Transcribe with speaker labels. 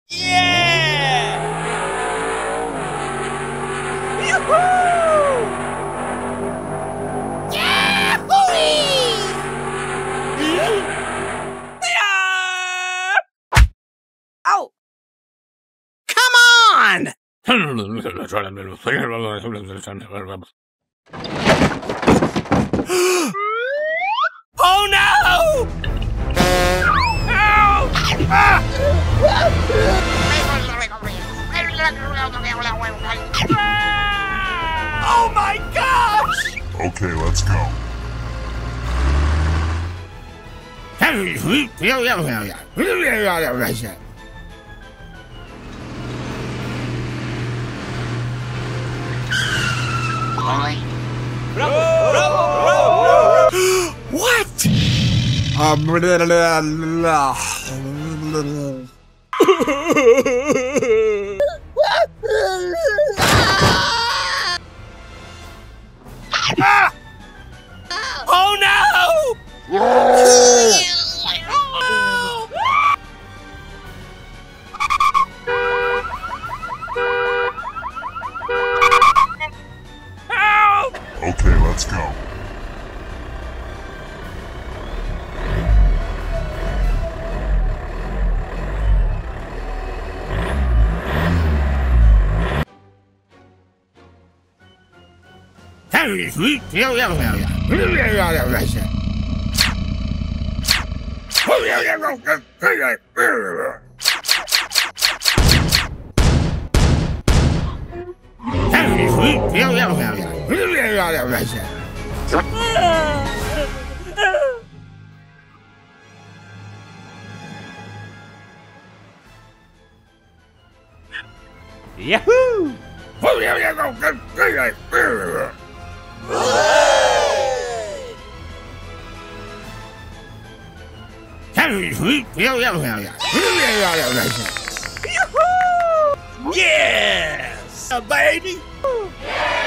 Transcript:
Speaker 1: Yeah! Yoo-hoo! Oh! Come on! Oh no! Ow! Ah! Oh my gosh!
Speaker 2: Okay, let's go.
Speaker 1: What? Ah! Oh no! Help!
Speaker 2: Okay, let's go.
Speaker 1: Yahoo! Yes! Baby!